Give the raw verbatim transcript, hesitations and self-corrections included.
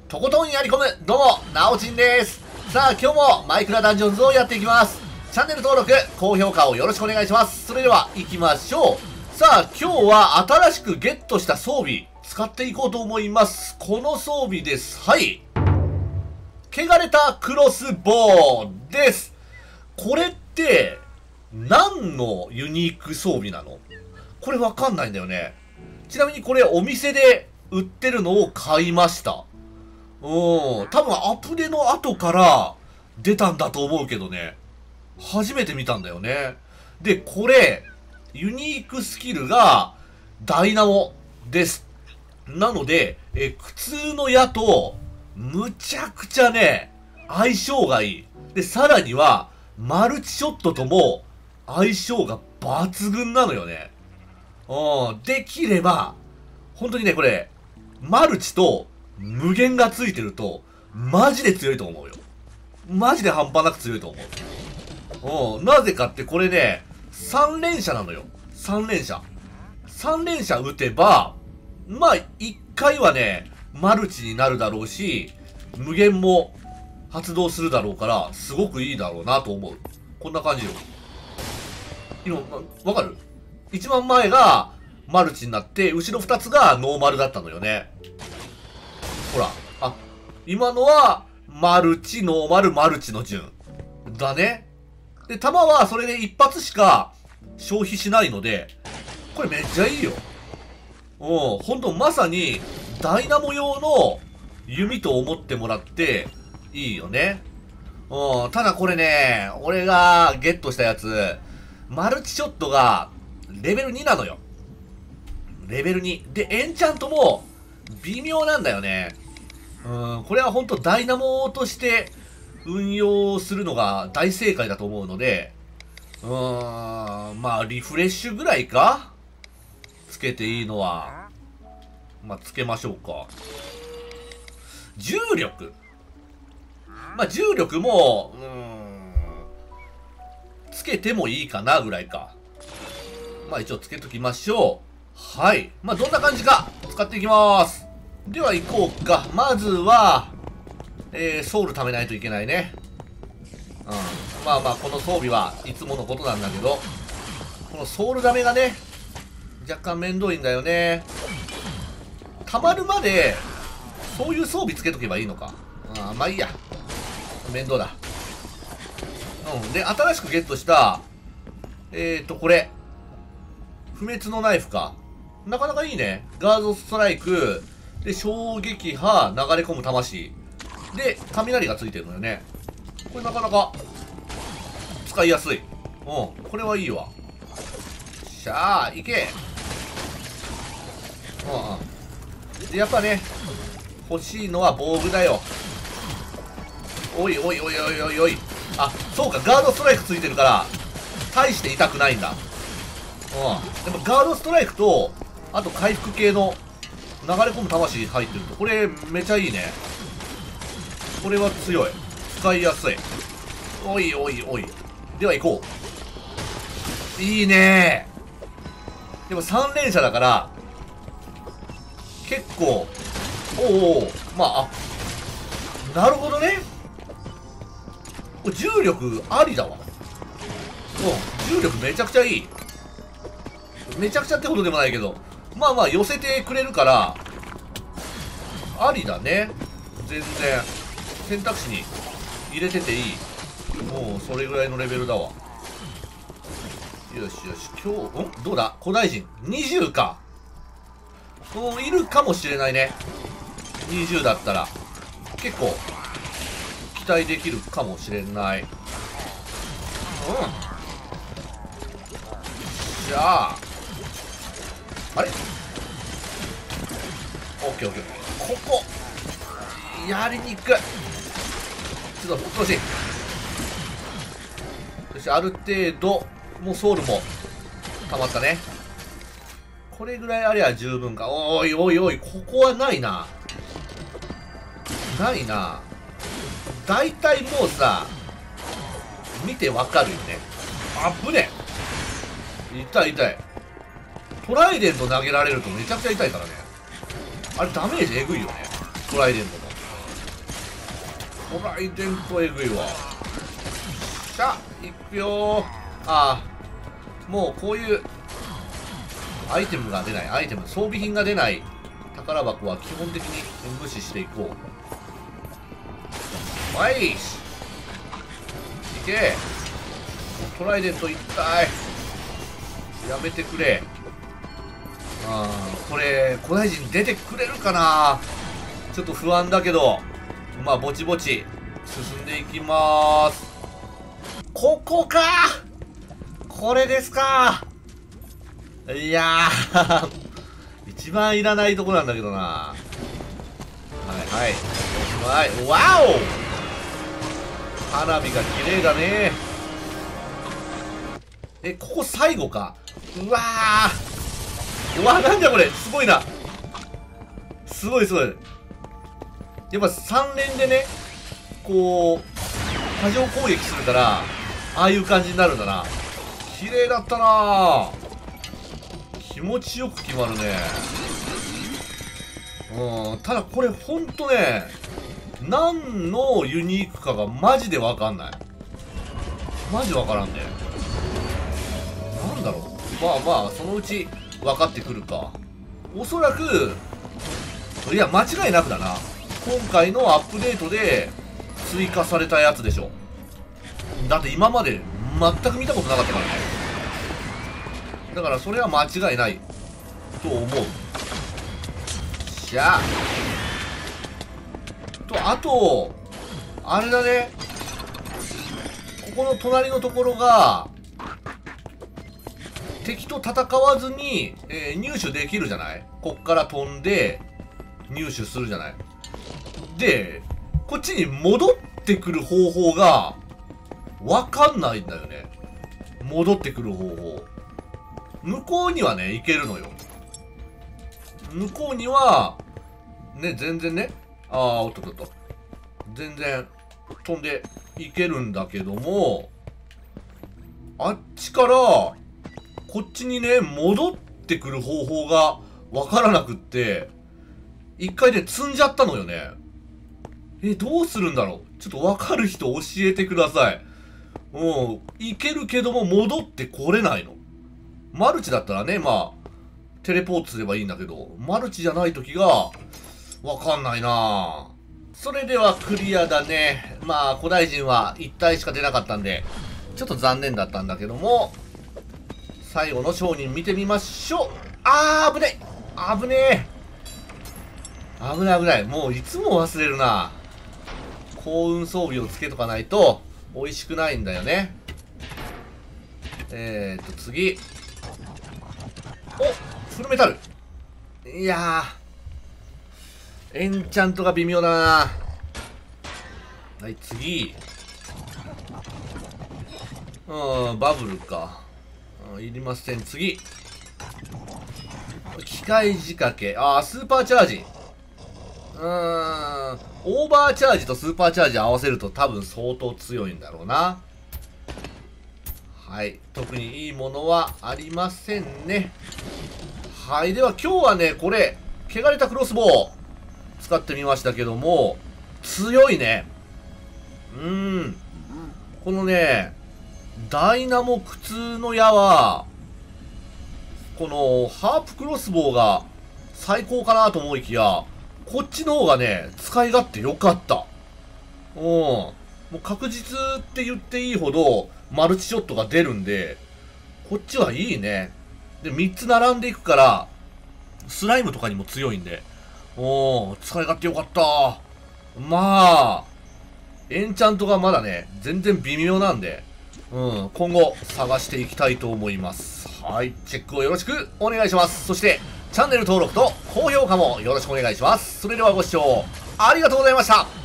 とことんやり込む、どうも、なおちんです。さあ、今日もマイクラダンジョンズをやっていきます。チャンネル登録、高評価をよろしくお願いします。それでは、行きましょう。さあ、今日は新しくゲットした装備、使っていこうと思います。この装備です。はい。汚れたクロスボウです。これって、何のユニーク装備なの？これわかんないんだよね。ちなみにこれお店で売ってるのを買いました。うん。多分アップデの後から出たんだと思うけどね。初めて見たんだよね。で、これ、ユニークスキルがダイナモです。なので、え、普通の矢とむちゃくちゃね、相性がいい。で、さらには、マルチショットとも相性が抜群なのよね。うん。できれば、本当にね、これ、マルチと無限がついてると、マジで強いと思うよ。マジで半端なく強いと思う。うん。なぜかってこれね、さん連射なのよ。さん連射。さん連射撃てば、まあ、いっかいはね、マルチになるだろうし、無限も発動するだろうから、すごくいいだろうなと思う。こんな感じよ。今、わかる？一番前がマルチになって、後ろ二つがノーマルだったのよね。ほら。あ、今のは、マルチ、ノーマル、マルチの順。だね。で、弾はそれで一発しか消費しないので、これめっちゃいいよ。うん、ほんとまさに、ダイナモ用の弓と思ってもらって、いいよね。うん、ただこれね、俺がゲットしたやつ、マルチショットが、レベルになのよ。レベルに。で、エンチャントも、微妙なんだよね。うん、これはほんとダイナモとして運用するのが大正解だと思うので、うーん、まあ、リフレッシュぐらいか？つけていいのは。まあ、つけましょうか。重力。まあ、重力も、うーん、つけてもいいかなぐらいか。まあ、一応つけときましょう。はい。まあ、どんな感じか、使っていきます。では、行こうか。まずは、えー、ソウル貯めないといけないね。うん。まあまあ、この装備はいつものことなんだけど、このソウルダメがね、若干面倒いんだよね。溜まるまで、そういう装備つけとけばいいのか。ああ、まあいいや。面倒だ。うん。で、新しくゲットした、えーと、これ。不滅のナイフか。なかなかいいね。ガードストライク、で、衝撃波、流れ込む魂。で、雷がついてるのよね。これなかなか、使いやすい。うん。これはいいわ。しゃあ、いけ。うんうん。で、やっぱね、欲しいのは防具だよ。おいおいおいおいおいおい。あ、そうか、ガードストライクついてるから、大して痛くないんだ。うん。でもガードストライクと、あと回復系の流れ込む魂入ってると、これめちゃいいね。これは強い。使いやすい。おいおいおい。では行こう。いいねー。でもさん連射だから、結構、おうおう、まあ、あ、なるほどね。これ重力ありだわ。うん、重力めちゃくちゃいい。めちゃくちゃってことでもないけど、まあまあ寄せてくれるから、ありだね。全然、選択肢に入れてていい。もう、それぐらいのレベルだわ。よしよし、今日、んどうだ古代人。にじゅうか。うん、いるかもしれないね。にじゅうだったら。結構、期待できるかもしれない。うん。じゃあ、あれ？オッケーオッケー。ここ、やりにくい。ちょっと、少し。よし、ある程度、もうソウルも、溜まったね。これぐらいありゃ十分か。おいおいおい、ここはないな。ないな。だいたいもうさ、見てわかるよね。あぶねえ。痛い痛い。トライデント投げられるとめちゃくちゃ痛いからね。あれダメージえぐいよね。トライデントも。 トライデントエグいわ。しゃいくよー。ああもうこういうアイテムが出ないアイテム装備品が出ない宝箱は基本的に無視していこう。はい、いけ。トライデント一体やめてくれ。あーこれ古代人出てくれるかな。ちょっと不安だけど、まあぼちぼち進んでいきまーす。ここか、これですか。いやー一番いらないとこなんだけどな。はいはい、おしまい。わお、花火が綺麗だね。え、ここ最後か。うわー、うわー、なんだこれ、すごいな。すごいすごい。やっぱさん連でね、こう波状攻撃するからああいう感じになるんだな。綺麗だったな。気持ちよく決まるね。うん、ただこれほんとね、何のユニークかがマジでわかんない。マジわからんね。なんだろう。まあまあそのうち分かってくるか。おそらく、いや間違いなくだな、今回のアップデートで追加されたやつでしょ。だって今まで全く見たことなかったからね。だからそれは間違いないと思う。しゃあと、あとあれだね、ここの隣のところが敵と戦わずに、えー、入手できるじゃない。こっから飛んで入手するじゃない。でこっちに戻ってくる方法がわかんないんだよね。戻ってくる方法、向こうにはね行けるのよ。向こうにはね全然ね、ああおっとっとっと、全然飛んでいけるんだけども、あっちからこっちにね戻ってくる方法がわからなくって、一回で積んじゃったのよね。え、どうするんだろう。ちょっとわかる人教えてください。うん、いけるけども戻ってこれないの。マルチだったらね、まあテレポートすればいいんだけど、マルチじゃない時がわかんないな。それではクリアだね。まあ古代人はいち体しか出なかったんでちょっと残念だったんだけども、最後の商人見てみましょう。あー危ねえ危ねえ危ない危ない。もういつも忘れるな。幸運装備をつけとかないと美味しくないんだよね。えーっと次、おフルメタル。いやーエンチャントが微妙だな。はい次、うんバブルか、うん、いりません。次機械仕掛け、あースーパーチャージ。うーんオーバーチャージとスーパーチャージ合わせると多分相当強いんだろうな。はい、特にいいものはありませんね。はい、では今日はねこれ汚れたクロスボウ使ってみましたけども、強いね。うーんこのねダイナモ苦痛の矢はこのハープクロスボウが最高かなと思いきや、こっちの方がね使い勝手良かった。うんもう確実って言っていいほどマルチショットが出るんで、こっちはいいね。でみっつ並んでいくからスライムとかにも強いんで、おー使い勝手良かった。まあエンチャントがまだね全然微妙なんで、うん、今後探していきたいと思います。はい、チェックをよろしくお願いします。そしてチャンネル登録と高評価もよろしくお願いします。それではご視聴ありがとうございました。